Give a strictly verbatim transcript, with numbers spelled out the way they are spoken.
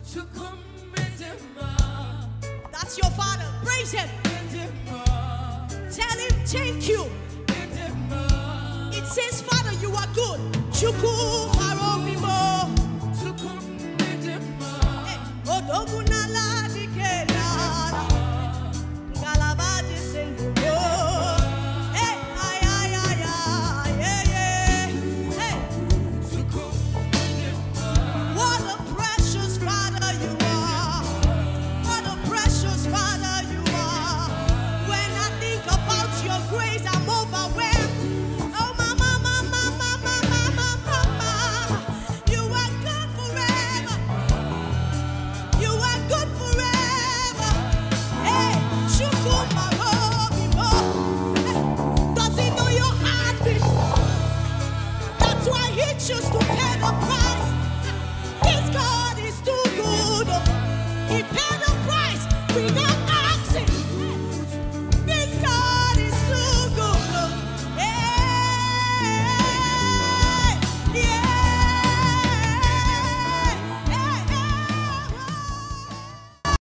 That's your father. Praise him. Tell him thank you. It says, Father, you are good. Chuku harobimo. Hey,